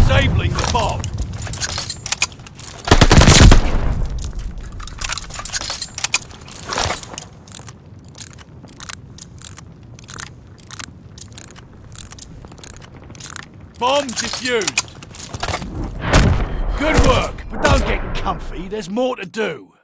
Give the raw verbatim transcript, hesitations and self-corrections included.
disabling the bomb. Bomb defused. Good work, but don't get comfy. There's more to do.